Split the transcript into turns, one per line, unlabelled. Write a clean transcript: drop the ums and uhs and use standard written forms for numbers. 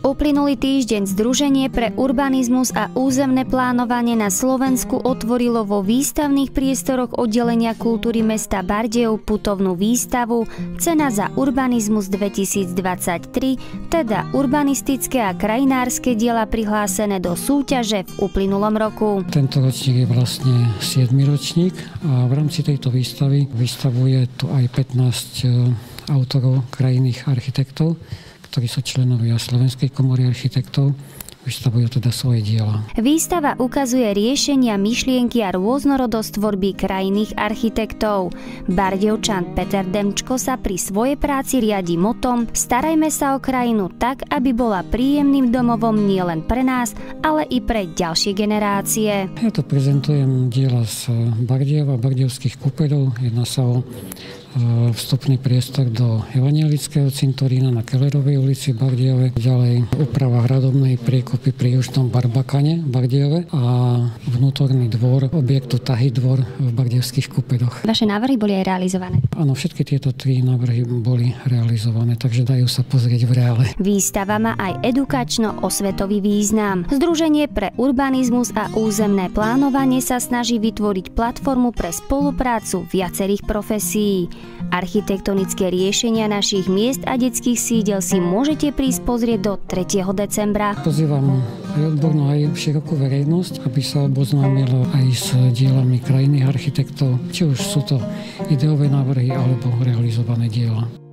Uplynulý týždeň Združenie pre urbanizmus a územné plánovanie na Slovensku otvorilo vo výstavných priestoroch oddelenia kultúry mesta Bardejov putovnú výstavu Cena za urbanizmus 2023, teda urbanistické a krajinárske diela prihlásené do súťaže v uplynulom roku.
Tento ročník je vlastne 7. ročník a v rámci tejto výstavy vystavuje tu aj 15 autorov krajinných architektov, ktorí sú členovia Slovenskej komory architektov, vystavujú teda svoje diela.
Výstava ukazuje riešenia, myšlienky a rôznorodosť tvorby krajinných architektov. Bardejovčan Peter Demčko sa pri svojej práci riadi motom Starajme sa o krajinu tak, aby bola príjemným domovom nielen pre nás, ale i pre ďalšie generácie.
Ja tu prezentujem diela z Bardejova, bardejovských kúpeľov. Jedná sa o vstupný priestor do evangelického cintorína na Kellerovej ulici v Bardejove, ďalej úprava hradobnej priekopy pri južnom Barbakane v Bardejove a vnútorný dvor objektu Tahy dvor v bardejovských kúpeľoch.
Vaše návrhy boli aj realizované?
Áno, všetky tieto 3 návrhy boli realizované, takže dajú sa pozrieť v reále.
Výstava má aj edukačno-osvetový význam. Združenie pre urbanizmus a územné plánovanie sa snaží vytvoriť platformu pre spoluprácu viacerých profesí. Architektonické riešenia našich miest a detských sídel si môžete prísť pozrieť do 3. decembra.
Pozývam aj odbornú, aj širokú verejnosť, aby sa oboznámila aj s dielami krajinných architektov, či už sú to ideové návrhy alebo realizované diela.